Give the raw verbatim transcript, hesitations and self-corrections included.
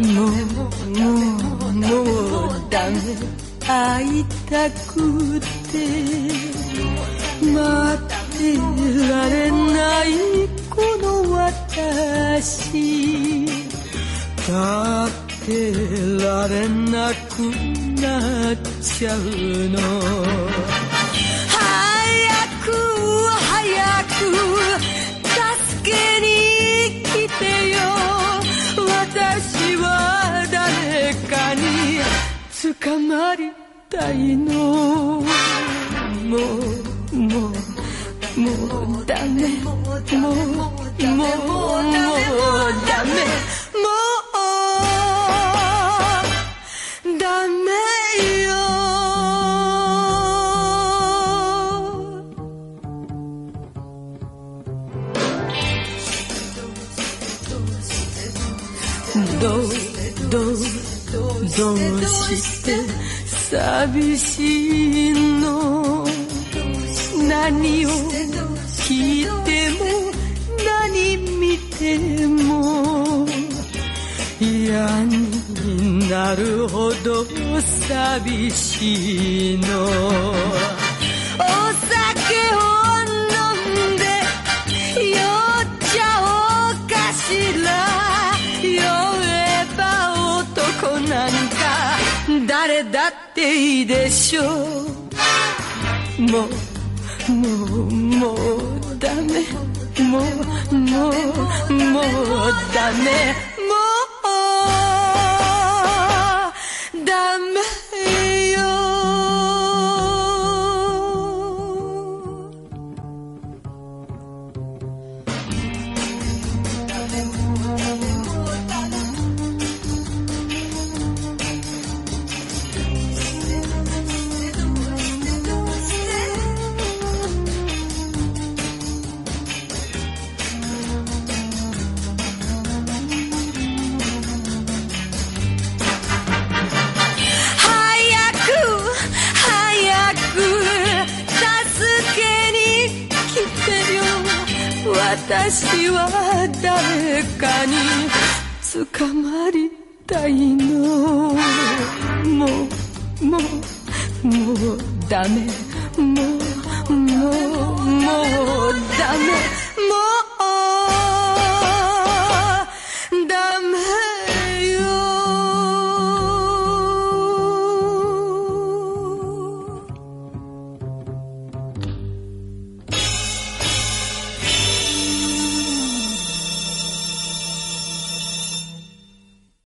もうもうもうダメ会いたくて待ってられないこの私立ってられなくなっちゃうの早く早く助けに来てよ私は誰かに捕まりたいのもうもうもうダメもうもうもうダメもうダメよどうどうどうして寂しいの何を聞いても何見ても嫌になるほど寂しいのお酒を飲んで酔っちゃおうかしら酔えば男なんか誰だっていいでしょうもうもうもうダメもうもうもうダメもうダメよ私は誰かに捕まりたいのもうもうもうダメもうもう